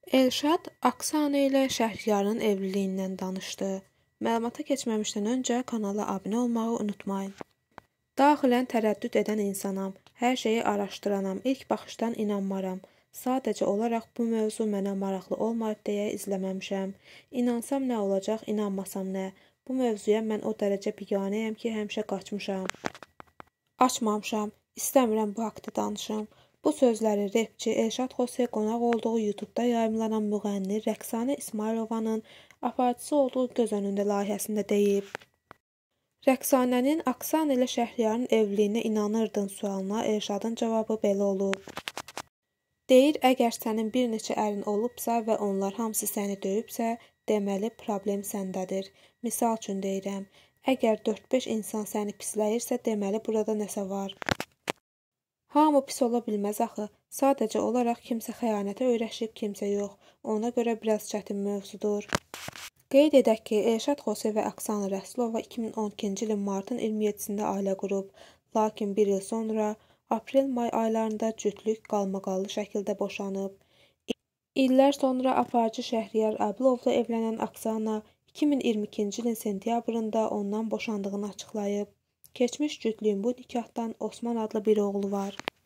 Elşad Aksana ilə Şəhriyarın evliliyindən danışdı. Məlumata keçməmişdən öncə kanala abunə olmağı unutmayın. Daxilən tərəddüd edən insanam. Hər şeyi araşdıranam. İlk baxışdan inanmaram. Sadəcə olaraq bu mövzu mənə maraqlı olmayıb deyə izləməmişəm. İnansam nə olacaq, inanmasam nə? Bu mövzuya mən o dərəcə biganəyəm ki, həmişə qaçmışam. Açmamışam. İstəmirəm bu haqda danışım. Bu sözləri repçi Elşad Xose qonaq olduğu YouTube-da yayımlanan müğənni Rəqsanə İsmailovanın aparıcısı olduğu göz önündə layihəsində deyib. Rəqsanənin Aksana ilə Şəhriyarın evliliyinə inanırdın sualına Elşadın cavabı belə olub. Deyir, əgər sənin bir neçə ərin olubsa və onlar hamısı səni döyübsə, deməli problem səndədir. Misal üçün deyirəm, əgər 4-5 insan səni pisləyirsə, deməli burada nəsə var. Hamı pis ola bilməz axı. Sadəcə olaraq kimsə xəyanətə öyrəşib, kimsə yox. Ona görə biraz çətin mövzudur. Qeyd edək ki, Elşad Xose və Aksana Rəsulova 2012-ci ilin martın 27-sində ailə qurub. Lakin bir il sonra, aprel-may aylarında cütlük qalmaqallı şəkildə boşanıb. İllər sonra aparıcı Şəhriyar Əbilovla evlənən Aksana 2022-ci ilin sentyabrında ondan boşandığını açıqlayıb. Keçmiş cütlüyün bu nikahdan Osman adlı bir oğlu var.